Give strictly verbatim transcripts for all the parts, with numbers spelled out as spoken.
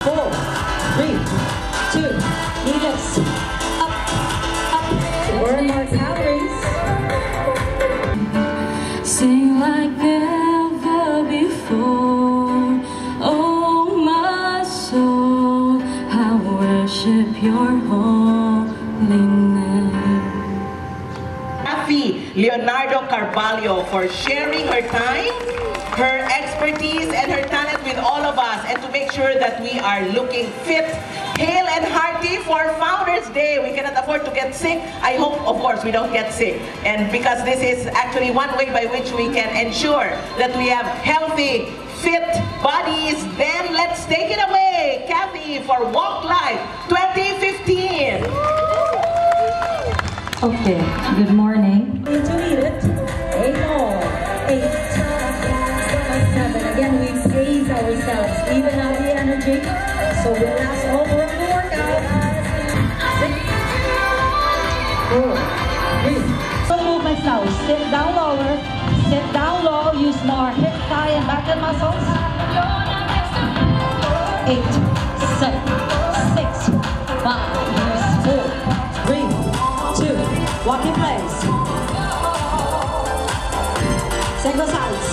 Four, three, two, knees up, up. Burn more calories. Sing like never before. Oh my soul, I worship your holy name. Kathy Leonardo Carvalho for sharing her time, her expertise, and her talent with all of us, and to make sure that we are looking fit, hale, and hearty for Founders Day. We cannot afford to get sick. I hope, of course, we don't get sick. And because this is actually one way by which we can ensure that we have healthy, fit bodies, then let's take it away, Kathy, for Walk Life twenty fifteen. Okay, good morning. To eat it. Eight more. Eight. Seven. Again, we pace ourselves. We even have the energy. So we'll last all throughout the workout. Six. Four. Three. So movements now. Sit down lower. Sit down low. Use more hip, thigh, and back muscles. Eight. Seven. Six. Five. Four. Three. Two, walk in place. Single sides.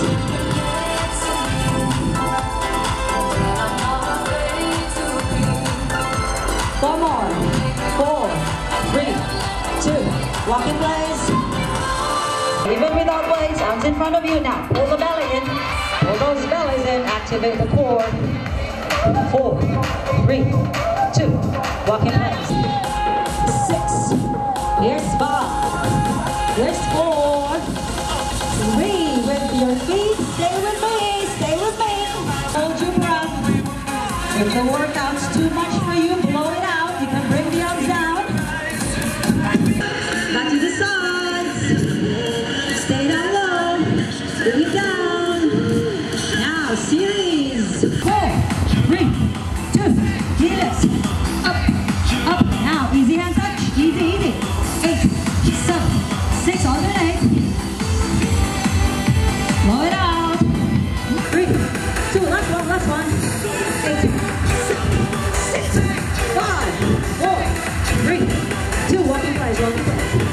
Four more. Four, three, two, walk in place. Even without weights, arms in front of you now. Pull the belly in. Pull those bellies in. Activate the core. Four, three, two, walk in place. Six. Here's five. Here's four. Three. With your feet. Stay with me. Stay with me. Hold your breath. If the workout's too much for you, blow it out. You can bring the arms down. Back to the sides. Stay down low. Bring it down. Now, series. Four, three, two, knee lifts. Up, up. Now, easy hand touch. Easy, easy. Eight, seven, six, alternate. Blow it out. Three, two, last one, last one. Eight, seven, six, five, four, three, two, walk in place, walk in place.